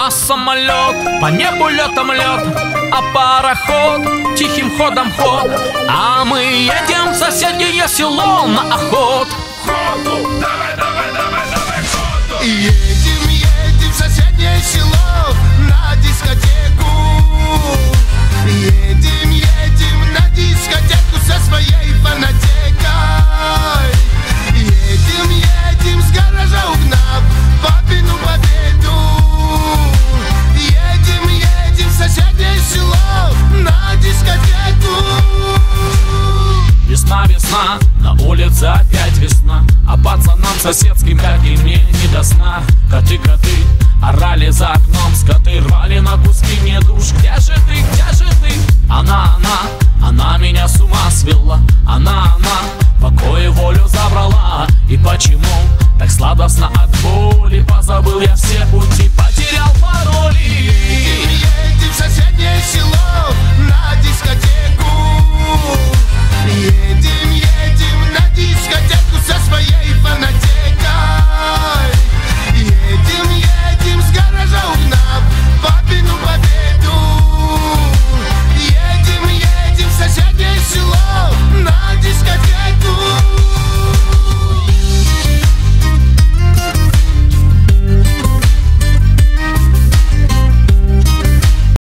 А самолет, по небу летом лед, а пароход тихим ходом ход. А мы едем в соседнее село на охот. Давай, давай, давай, давай, ходу. Едем, едем в соседнее село на дискотеку. Едем, едем на дискотеку со своей фанатекой. Едем, едем с гаража угнав папину победу. Едем, едем в соседнее село на дискотеку. Весна, весна, на улице опять весна, а пацанам соседским, как и мне, не до сна. Коты, коты, орали за окном, скоты рвали на куски мне душ. Где же ты, где же ты? Она меня с ума свела. Она, покой и волю забрала.